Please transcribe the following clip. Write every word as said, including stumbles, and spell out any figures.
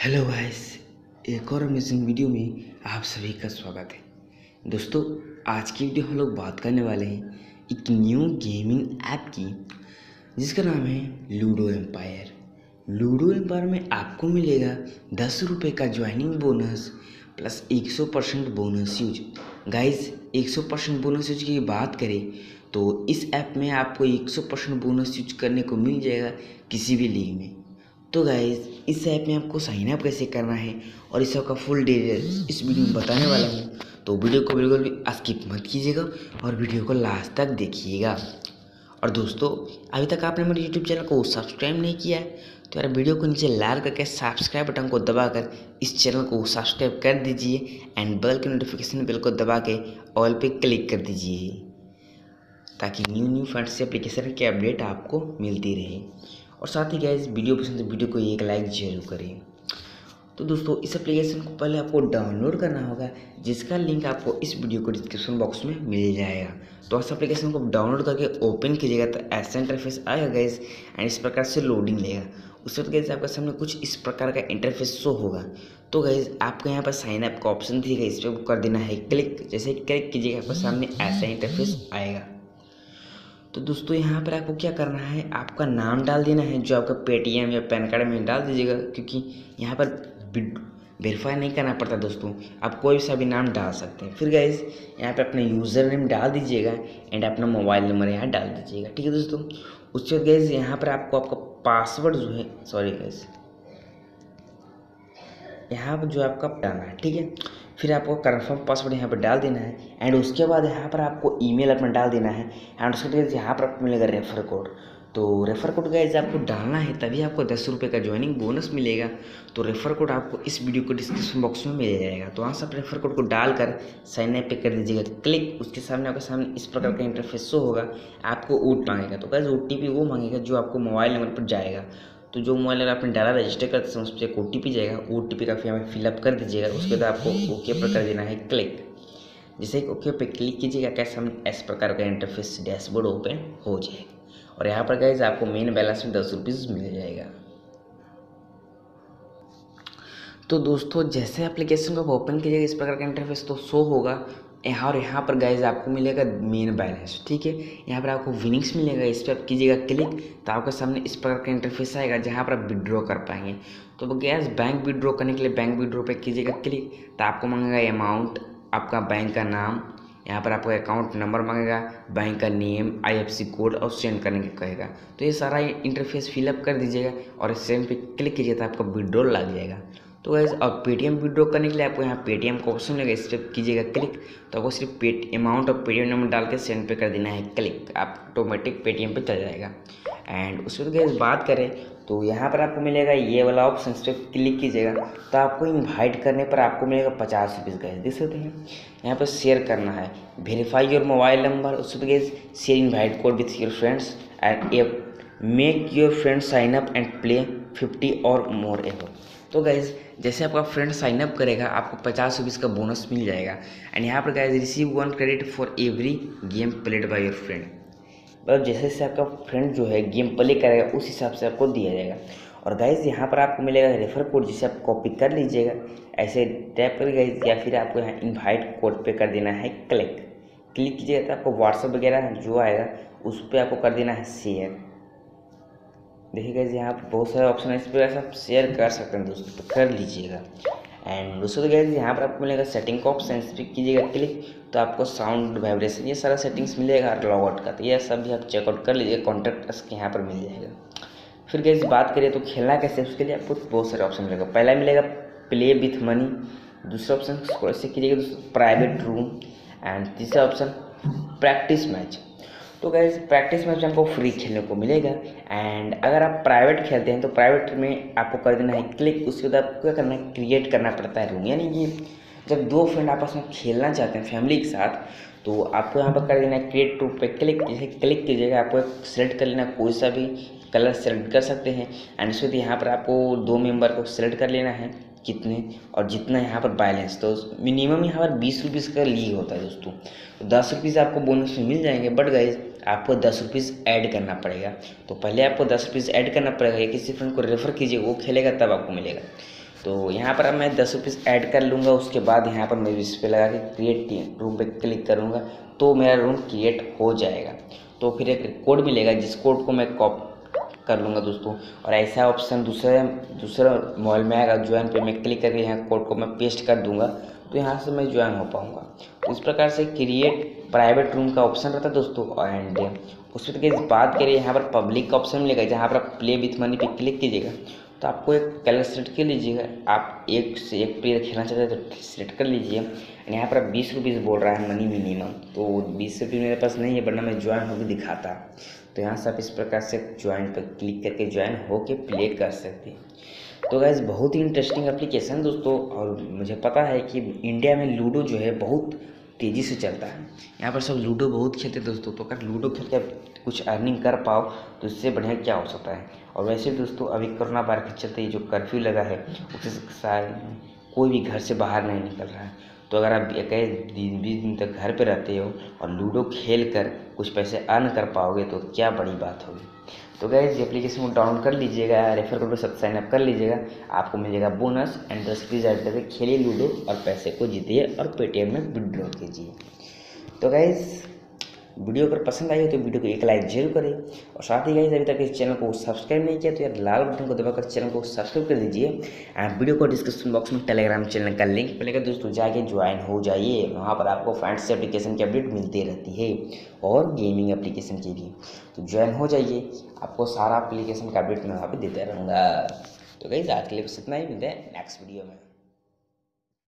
Hello guys, एक और amazing video में आप सभी का स्वागत है। दोस्तों, आज की वीडियो हम लोग बात करने वाले हैं एक न्यू गेमिंग ऐप की जिसका नाम है लूडो एम्पायर। लूडो एम्पायर में आपको मिलेगा दस रुपये का ज्वाइनिंग बोनस प्लस एक सौ परसेंट बोनस यूज। गाइस, एक सौ परसेंट बोनस यूज की बात करें तो इस ऐप में आपको एक सौ परसेंट बोनस यूज करने को मिल जाएगा किसी भी लीग में। तो गाइज, इस ऐप में आपको साइन अप कैसे करना है और इस ऐप का फुल डिटेल्स इस वीडियो में बताने वाला हूँ। तो वीडियो को बिल्कुल भी स्किप मत कीजिएगा और वीडियो को लास्ट तक देखिएगा। और दोस्तों, अभी तक आपने मेरे यूट्यूब चैनल को सब्सक्राइब नहीं किया है तो यार वीडियो को नीचे लाल करके सब्सक्राइब बटन को दबाकर इस चैनल को सब्सक्राइब कर दीजिए एंड बेल की नोटिफिकेशन बेल को दबा के ऑल पे क्लिक कर दीजिए ताकि न्यू न्यू फंड्स एप्लीकेशन की अपडेट आपको मिलती रहे। और साथ ही गाइस, वीडियो पसंद है वीडियो को एक लाइक जरूर करें। तो दोस्तों, इस एप्लीकेशन को पहले आपको डाउनलोड करना होगा जिसका लिंक आपको इस वीडियो को डिस्क्रिप्शन बॉक्स में मिल जाएगा। तो इस एप्लीकेशन को डाउनलोड करके ओपन कीजिएगा तो ऐसा इंटरफेस आएगा गाइस एंड इस प्रकार से लोडिंग लेगा। उस वक्त गाइस आपके सामने कुछ इस प्रकार का इंटरफेस शो होगा। तो गाइस, आपको यहाँ पर साइन अप का ऑप्शन दिखेगा, इस पर कर देना है क्लिक। जैसे क्लिक कीजिएगा आपके सामने ऐसा इंटरफेस आएगा। तो दोस्तों, यहाँ पर आपको क्या करना है, आपका नाम डाल देना है जो आपका पेटीएम या पैन कार्ड में डाल दीजिएगा, क्योंकि यहाँ पर वेरीफाई नहीं करना पड़ता दोस्तों, आप कोई सा भी नाम डाल सकते हैं। फिर गाइस, यहाँ पे अपना यूज़र नेम डाल दीजिएगा एंड अपना मोबाइल नंबर यहाँ डाल दीजिएगा। ठीक है दोस्तों। उसके बाद गाइस, यहाँ पर आपको आपका पासवर्ड जो है, सॉरी गाइस, यहाँ पर जो आपका डालना है, ठीक है। फिर आपको कन्फर्म पासवर्ड यहाँ पर डाल देना है एंड उसके बाद यहाँ पर आपको ईमेल अपना डाल देना है एंड उसके बाद यहाँ पर आपको मिलेगा रेफर कोड। तो रेफर कोड गाइस आपको डालना है, तभी आपको दस रुपये का ज्वाइनिंग बोनस मिलेगा। तो रेफर कोड आपको इस वीडियो को डिस्क्रिप्शन बॉक्स में मिल जाएगा। तो वहाँ से आप रेफर कोड को डालकर साइन अप पे कर दीजिएगा क्लिक। उसके सामने आपके सामने इस प्रकार का इंटरफेस शो होगा। आपको ओट मांगेगा, तो गाइस ओ टी पी वो मांगेगा जो आपको मोबाइल नंबर पर जाएगा। तो जो मोबाइल नंबर आपने डाला रजिस्टर करते समय उस पर एक ओ टी पी जाएगा, ओ टी पी का फिर हमें फिलअप कर दीजिएगा। उसके बाद आपको ओके पर कर देना है क्लिक। जैसे ही ओके पे क्लिक कीजिएगा कैसे हम इस प्रकार का इंटरफेस डैशबोर्ड ओपन हो जाएगा और यहाँ पर गाइस आपको मेन बैलेंस में दस रुपीज़ मिल जाएगा। तो दोस्तों, जैसे एप्लीकेशन को ओपन कीजिएगा इस प्रकार का इंटरफेस तो शो होगा यहाँ, और यहाँ पर गाइज आपको मिलेगा मेन बैलेंस। ठीक है, यहाँ पर आपको विनिंग्स मिलेगा, इस पर आप कीजिएगा क्लिक तो आपके सामने इस प्रकार का इंटरफेस आएगा जहाँ पर आप विड्रॉ कर पाएंगे। तो गैस बैंक विड्रॉ करने के लिए बैंक विड्रॉ पे कीजिएगा क्लिक तो आपको मांगेगा अमाउंट, आपका बैंक का नाम, यहाँ पर आपको अकाउंट नंबर मांगेगा, बैंक का name, I F C code और सेंड करने के कहेगा। तो ये सारा इंटरफेस फिलअप कर दीजिएगा और सेंड पे क्लिक कीजिएगा तो आपका विड्रॉ लग जाएगा। तो गाइस, और पेटीएम विड्रॉ करने के लिए आपको यहाँ पेटीएम का ऑप्शन मिलेगा, इस पर कीजिएगा क्लिक तो आपको सिर्फ पेट अमाउंट और पेटीएम नंबर डाल के सेंड पे कर देना है क्लिक, आप ऑटोमेटिक पेटीएम पे चल जाएगा। एंड उसके बाद गाइस बात करें तो यहाँ पर आपको मिलेगा ये वाला ऑप्शन, इस पर क्लिक कीजिएगा तो आपको इन्वाइट करने पर आपको मिलेगा पचास रुपीज़। गाइस देख सकते हैं यहाँ पर शेयर करना है, वेरीफाई योर मोबाइल नंबर, उसके बाद guys share invite code with your friends and make your friend sign up and play fifty or more ever. तो गाइज, जैसे आपका फ्रेंड साइन अप करेगा आपको पचास रुपीज़ का बोनस मिल जाएगा। एंड यहाँ पर guys receive one credit for every game played by your friend, मतलब जैसे जैसे आपका फ्रेंड जो है गेम प्ले करेगा उस हिसाब से आपको दिया जाएगा। और गाइज यहाँ पर आपको मिलेगा रेफर कोड, जिसे आप कॉपी कर लीजिएगा, ऐसे टैप कर गाइज, या फिर आपको यहाँ इन्वाइट कोड पे कर देना है क्लिक। क्लिक कीजिएगा तो आपको व्हाट्सअप वगैरह जो आएगा उस पर आपको कर देना है शेयर। देखिए गाइस, यहाँ पर बहुत सारे ऑप्शन है, इस पर आप शेयर कर सकते हैं दोस्तों, तो कर लीजिएगा। एंड दोस्तों गाइस, यहाँ पर आपको मिलेगा सेटिंग का ऑप्शन, इस पर कीजिएगा क्लिक तो आपको साउंड वाइब्रेशन ये सारा सेटिंग्स मिलेगा और लॉग आउट का, तो ये सब भी आप चेकआउट कर लीजिएगा, कॉन्टैक्ट अस के यहाँ पर मिल जाएगा। फिर गाइस बात करिए तो खेलना कैसे, उसके लिए आपको बहुत सारे ऑप्शन मिलेगा। पहला मिलेगा प्ले विथ मनी, दूसरा ऑप्शन ऐसे कीजिएगा दोस्तों प्राइवेट रूम, एंड तीसरा ऑप्शन प्रैक्टिस मैच। तो गाइस, प्रैक्टिस मैच हमको फ्री खेलने को मिलेगा। एंड अगर आप प्राइवेट खेलते हैं तो प्राइवेट में आपको कर देना है क्लिक। उसके बाद आपको क्या करना है, क्रिएट करना पड़ता है रूम, यानी कि जब दो फ्रेंड आपस में खेलना चाहते हैं फैमिली के साथ तो आपको यहाँ पर कर देना है क्रिएट रूम पे क्लिक। जैसे क्लिक कीजिएगा आपको सेलेक्ट कर लेना, कोई सा भी कलर सेलेक्ट कर सकते हैं। एंड उसके बाद यहाँ पर आपको दो मेंबर को सेलेक्ट कर लेना है कितने, और जितना यहाँ पर बैलेंस, तो मिनिमम यहाँ पर बीस रुपीज़ का लीग होता है दोस्तों, तो दस रुपीज़ आपको बोनस में मिल जाएंगे। बट गाइज आपको दस रुपीज़ ऐड करना पड़ेगा, तो पहले आपको दस रुपीज़ ऐड करना पड़ेगा, या किसी फ्रेंड को रेफर कीजिए वो खेलेगा तब आपको मिलेगा। तो यहाँ पर अब मैं दस रुपीज़ ऐड कर लूँगा। उसके बाद यहाँ पर मैं इस पर लगा के क्रिएट रूम पे क्लिक करूँगा तो मेरा रूम क्रिएट हो जाएगा। तो फिर एक कोड मिलेगा जिस कोड को मैं कॉपी कर लूँगा दोस्तों, और ऐसा ऑप्शन दूसरे दूसरा मोबाइल में आएगा। ज्वाइन पे मैं क्लिक करके यहाँ कोड को मैं पेस्ट कर दूँगा तो यहाँ से मैं ज्वाइन हो पाऊँगा। तो इस प्रकार से क्रिएट प्राइवेट रूम का ऑप्शन रहता है दोस्तों। एंड उस पर बात करें, यहाँ पर पब्लिक का ऑप्शन मिलेगा जहाँ पर आप प्ले विथ मनी पे क्लिक कीजिएगा तो आपको एक कलर सेलेक्ट कर लीजिएगा। आप एक से एक प्लेयर खेलना चाहते हैं तो सेलेक्ट कर लीजिए। यहाँ पर बीस रुपीज़ बोल रहा है मनी मिनिमम, तो बीस रुपये मेरे पास नहीं है, वरना मैं ज्वाइन होकर दिखाता। तो यहाँ से आप इस प्रकार से ज्वाइन पर क्लिक करके ज्वाइन होके प्ले कर सकते हैं। तो गाइस बहुत ही इंटरेस्टिंग एप्लीकेशन दोस्तों, और मुझे पता है कि इंडिया में लूडो जो है बहुत तेज़ी से चलता है। यहाँ पर सब लूडो बहुत खेलते हैं दोस्तों। तो अगर लूडो खेल कर कुछ अर्निंग कर पाओ तो इससे बढ़िया क्या हो सकता है। और वैसे दोस्तों अभी कोरोना वायरस के चलते जो कर्फ्यू लगा है उससे शायद कोई भी घर से बाहर नहीं निकल रहा है। तो अगर आप इक्कीस दिन बीस दिन तक घर पे रहते हो और लूडो खेल कर कुछ पैसे अर्न कर पाओगे तो क्या बड़ी बात होगी। तो गाइस ये एप्लीकेशन को डाउनलोड कर लीजिएगा, रेफर कोड के साथ साइन अप कर लीजिएगा, आपको मिलेगा बोनस। एंड दस रुपीज़ ऐड करके खेलिए लूडो और पैसे को जीतिए और पेटीएम में विड्रॉ कीजिए। तो गाइस वीडियो अगर पसंद आई हो तो वीडियो को एक लाइक जरूर करें, और साथ ही गाइस अभी तक इस चैनल को सब्सक्राइब नहीं किया तो यार लाल बटन को दबाकर चैनल को सब्सक्राइब कर दीजिए। एंड वीडियो को डिस्क्रिप्शन बॉक्स में टेलीग्राम चैनल का लिंक मिलेगा दोस्तों, जाके ज्वाइन हो जाइए। वहाँ पर आपको फैंटेसी एप्लीकेशन की अपडेट मिलती रहती है और गेमिंग एप्लीकेशन की भी। तो ज्वाइन हो जाइए, आपको सारा एप्लीकेशन का अपडेट मैं वहाँ पर देता रहूँगा। तो गाइस आज के लिए बस इतना ही, मिलते हैं नेक्स्ट वीडियो में।